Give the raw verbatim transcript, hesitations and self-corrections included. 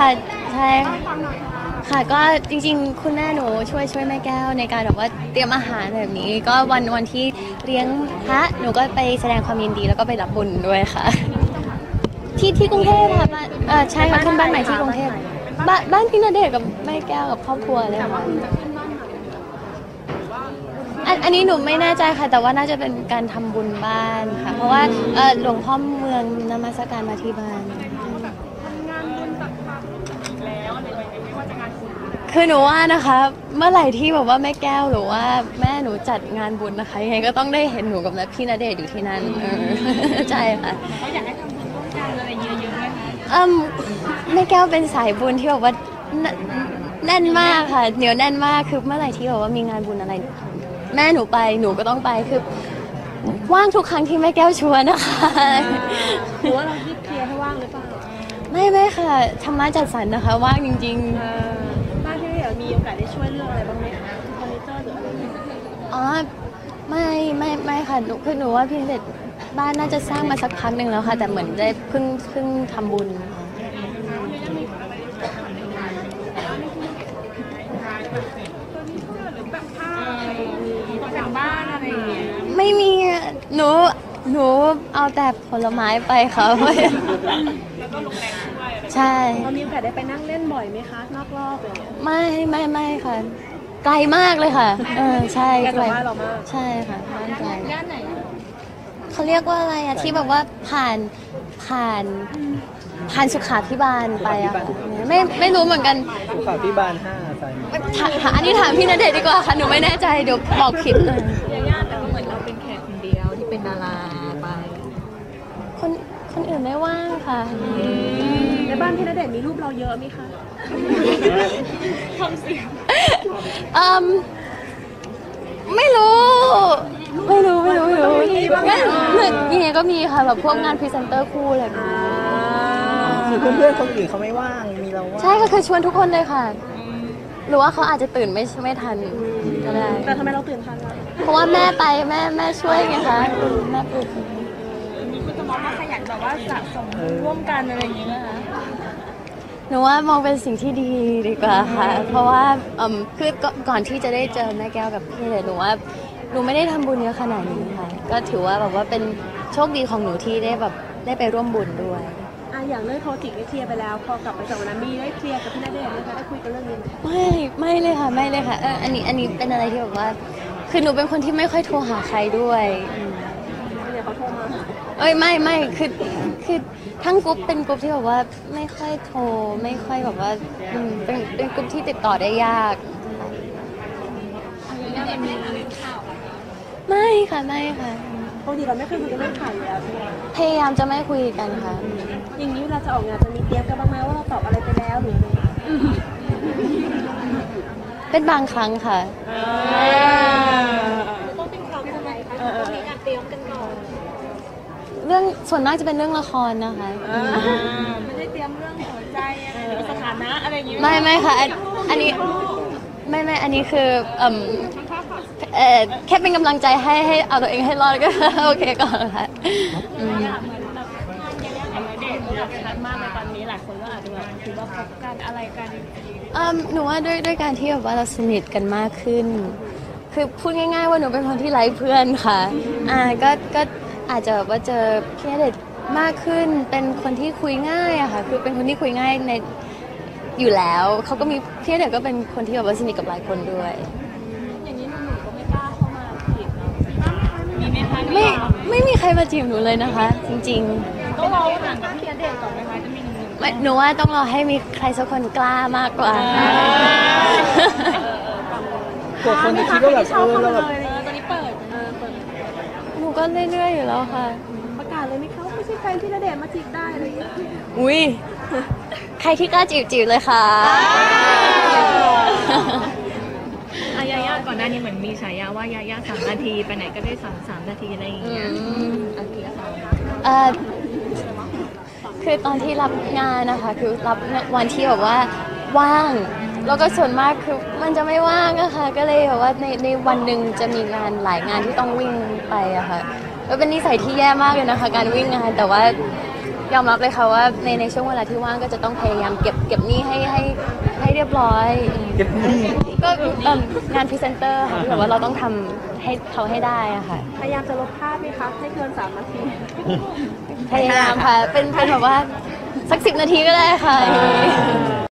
ใช่ค่ะก็จริงๆคุณแม่หนูช่วยช่วยแม่แก้วในการแบบว่าเตรียมอาหารแบบนี้ก็วันวันที่เลี้ยงพระหนูก็ไปแสดงความยินดีแล้วก็ไปรับบุญด้วยค่ะที่ที่กรุงเทพค่ะบ้านเออใช่ค่ะขึ้นบ้านใหม่ที่กรุงเทพบ้านบ้านพี่ณเดชน์กับแม่แก้วกับครอบครัวเลยค่ะอันอันนี้หนูไม่แน่ใจค่ะแต่ว่าน่าจะเป็นการทำบุญบ้านค่ะเพราะว่าเออหลวงพ่อเมืองนมัสการมาที่บ้านคือหนูว่านะคะเมื่อไหร่ที่แบบว่าแม่แก้วหรือว่าแม่หนูจัดงานบุญนะคะยังไงก็ต้องได้เห็นหนูกับพี่ณเดชน์อยู่ที่นั่นเออใช่ค่ะเขาอยากให้ทำบุญร่วมกันอะไรเยอะๆไหมคะอืมแม่แก้วเป็นสายบุญที่แบบว่าแน่นมากค่ะเหนียวแน่นมากคือเมื่อไหร่ที่แบบว่ามีงานบุญอะไรแม่หนูไปหนูก็ต้องไปคือว่างทุกครั้งที่แม่แก้วชวนนะคะหรือว่าเรารีบเคลียร์ให้ว่างหรือเปล่าไม่ไม่ค่ะธรรมะจัดสรรนะคะว่างจริงๆบ้านที่เดี๋ยวมีโอกาสได้ช่วยเรื่องอะไรบ้างไหมคะเฟอร์นิเจอร์หรืออะไรอ๋อไม่ไม่ไม่ค่ะหนูคือหนูว่าพี่ณเดชน์บ้านน่าจะสร้างมาสักพักหนึ่งแล้วค่ะแต่เหมือนได้เพิ่งเพิ่งทำบุญไม่มีหนูหนูเอาแต่ผลไม้ไปค่ะแล้วก็ลงแรงด้วยใช่เรามีโอกาสได้ไปนั่งเล่นบ่อยไหมคะนอกรอบอะไรเงี้ยไม่ไม่ไม่ค่ะไกลมากเลยค่ะเออใช่ไกลบ้านเรามากใช่ค่ะบ้านไกลย่านไหนเขาเรียกว่าอะไรอะที่แบบว่าผ่านผ่านผ่านสุขาภิบาลไปอะค่ะไม่ไม่รู้เหมือนกันสุขาภิบาลห้าใช่อันนี้ถามพี่ณเดชน์ดีกว่าค่ะหนูไม่แน่ใจเดี๋ยวบอกผิดเลยย่านแต่ว่าเหมือนเราเป็นแขกคนเดียวที่เป็นดาราไปคนคนอื่นไม่ว่างค่ะในบ้านพี่ณเดชน์มีรูปเราเยอะไหมคะทำเสียงอืมไม่รู้ไม่รู้ไม่รู้ไม่รู้งั้นยังไงก็มีค่ะแบบพวกงานพรีเซนเตอร์คู่อะไรแบบนี้คือเพื่อนๆคนอื่นเขาไม่ว่างมีเราว่างใช่ก็คือชวนทุกคนเลยค่ะหรือว่าเขาอาจจะตื่นไม่ไม่ทันก็ได้แต่ทำไมเราตื่นทันล่ะเพราะว่าแม่ไปแม่แม่ช่วยไงคะแม่ปลุกมีคุณจะมองว่าขยันแบบว่าสะสมร่วมกันอะไรอย่างเงี้ยนะคะหนูว่ามองเป็นสิ่งที่ดีดีกว่าค่ะเพราะว่าคือก่อนที่จะได้เจอแม่แก้วกับพี่เลยหนูว่าหนูไม่ได้ทำบุญเยอะขนาดนี้ค่ะก็ถือว่าแบบว่าเป็นโชคดีของหนูที่ได้แบบได้ไปร่วมบุญด้วยอ่ะอย่างเรื่องโทรจิกได้เคลียร์ไปแล้วพอกลับไปจากวันนั้นมีได้เคลียร์กับพี่ณเดชน์ไหมคะได้คุยกันเรื่องนี้ไม่ไม่เลยค่ะไม่เลยค่ะเอออันนี้อันนี้เป็นอะไรที่แบบว่าคือหนูเป็นคนที่ไม่ค่อยโทรหาใครด้วยเดี๋ยวเขาโทรมาเอ้ยไม่ไม่คือคือทั้งกรุ๊ปเป็นกรุ๊ปที่แบบว่าไม่ค่อยโทรไม่ค่อยแบบว่าเป็นเป็นกรุ๊ปที่ติดต่อได้ยากไม่ค่ะไม่ค่ะปกติเราไม่เคยคุยกันเรื่องข่าวอยู่แล้วใช่ไหมพยายามจะไม่คุยกันค่ะอย่างนี้เราจะออกงานจะมีเตรียมกันบ้างไหมว่าเราตอบอะไรไปแล้วหรืออะไรเป็นบางครั้งค่ะต้องเป็นครั้งทำไมคะต้องมีการเตรียมกันก่อนเรื่องส่วนมากจะเป็นเรื่องละครนะคะไม่ได้เตรียมเรื่องหัวใจอะไรสถานะอะไรอย่างนี้ไม่ไม่ค่ะอันนี้ไม่ไม่อันนี้คือเอ่อเออแค่เป็นกำลังใจให้ให้เอาตัวเองให้รอดก็โอเคก่อนค่ะเหมือนแบบเด็กอยากชัดมากในตอนนี้หลายคนก็อาจจะแบบคิดว่าพบกันอะไรกันอืมหนูว่าด้วยด้วยการที่แบบว่าเราสนิทกันมากขึ้นคือพูดง่ายๆว่าหนูเป็นคนที่ไร้เพื่อนค่ะอ่าก็ก็อาจจะแบบว่าเจอพี่ณเดชน์มากขึ้นเป็นคนที่คุยง่ายอะค่ะคือเป็นคนที่คุยง่ายในอยู่แล้วเขาก็มีพี่ณเดชน์ก็เป็นคนที่แบบว่าสนิทกับหลายคนด้วยอย่างนี้หนูก็ไม่กล้าเข้ามาจีบมีไหมคะไม่ไม่มีใครมาจีบหนูเลยนะคะจริงๆต้องรอหลังกับพี่ณเดชน์ก่อนไหมคะจะมีหนึ่งไม่หนูว่าต้องรอให้มีใครสักคนกล้ามากกว่าเกิดคนจะคิดว่าแบบเออเราแบบตอนนี้เปิดหนูก็เรื่อยๆอยู่แล้วค่ะประกาศเลยไหมคะไม่ใช่แฟนพี่ณเดชน์มาจีบได้อะไรอย่างเงี้ยอุ้ยใครที่กล้าจีบจีบเลยค่ะอายาย่าก่อนหน้านี้เหมือนมีฉายาว่ายาย่าสามนาทีไปไหนก็ได้สามสามนาทีอะไรอย่างเงี้ยอันนี้ค่ะเออคือตอนที่รับงานนะคะคือรับวันที่แบบว่าว่างแล้วก็ส่วนมากคือมันจะไม่ว่างอะค่ะก็เลยแบบว่าในในวันหนึ่งจะมีงานหลายงานที่ต้องวิ่งไปอะค่ะก็เป็นนิสัยที่แย่มากเลยนะคะการวิ่งงานแต่ว่ายอมรับเลยค่ะว่าในในช่วงเวลาที่ว่างก็จะต้องพยายามเก็บเก็บหนี้ให้ให้ให้เรียบร้อยเก็บหนี้ก็เอิ่มงานพรีเซนเตอร์ค่ะที่แบบว่าเราต้องทำให้เขาให้ได้อะค่ะพยายามจะลดภาพไหมคะให้เกินสามนาทีพยายามค่ะ เป็นเป็นแบบว่าสักสิบนาทีก็ได้ค่ะ